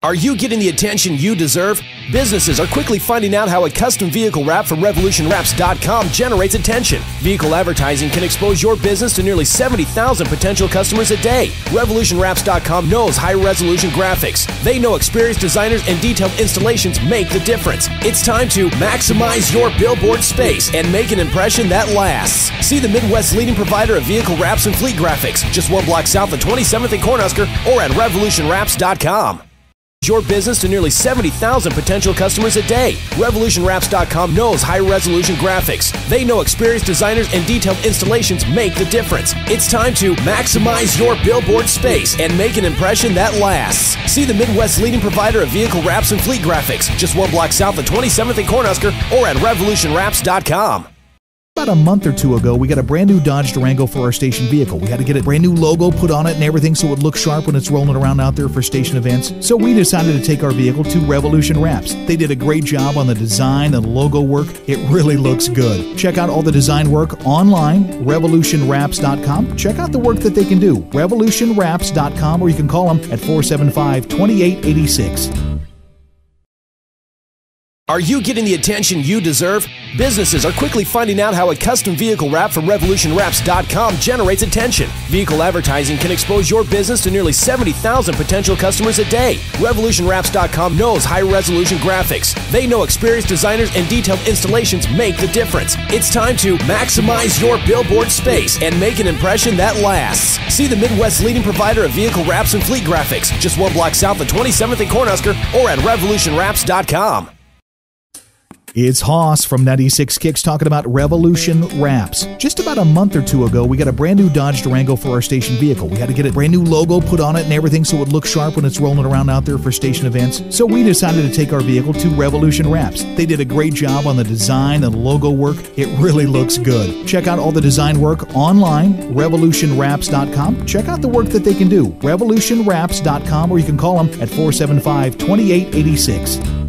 Are you getting the attention you deserve? Businesses are quickly finding out how a custom vehicle wrap from RevolutionWraps.com generates attention. Vehicle advertising can expose your business to nearly 70,000 potential customers a day. RevolutionWraps.com knows high-resolution graphics. They know experienced designers and detailed installations make the difference. It's time to maximize your billboard space and make an impression that lasts. See the Midwest's leading provider of vehicle wraps and fleet graphics, just one block south of 27th and Cornhusker, or at RevolutionWraps.com. Your business to nearly 70,000 potential customers a day. RevolutionWraps.com knows high-resolution graphics. They know experienced designers and detailed installations make the difference. It's time to maximize your billboard space and make an impression that lasts. See the Midwest's leading provider of vehicle wraps and fleet graphics, just one block south of 27th and Cornhusker, or at RevolutionWraps.com. About a month or two ago, we got a brand new Dodge Durango for our station vehicle. We had to get a brand new logo put on it and everything so it would look sharp when it's rolling around out there for station events. So we decided to take our vehicle to Revolution Wraps. They did a great job on the design and logo work. It really looks good. Check out all the design work online, RevolutionWraps.com. Check out the work that they can do, RevolutionWraps.com, or you can call them at 475-2886. Are you getting the attention you deserve? Businesses are quickly finding out how a custom vehicle wrap from RevolutionWraps.com generates attention. Vehicle advertising can expose your business to nearly 70,000 potential customers a day. RevolutionWraps.com knows high-resolution graphics. They know experienced designers and detailed installations make the difference. It's time to maximize your billboard space and make an impression that lasts. See the Midwest's leading provider of vehicle wraps and fleet graphics, just one block south of 27th and Cornhusker, or at RevolutionWraps.com. It's Hoss from 96 Kicks talking about Revolution Wraps. Just about a month or two ago, we got a brand new Dodge Durango for our station vehicle. We had to get a brand new logo put on it and everything so it would look sharp when it's rolling around out there for station events. So we decided to take our vehicle to Revolution Wraps. They did a great job on the design and logo work. It really looks good. Check out all the design work online, RevolutionWraps.com. Check out the work that they can do, RevolutionWraps.com, or you can call them at 475-2886.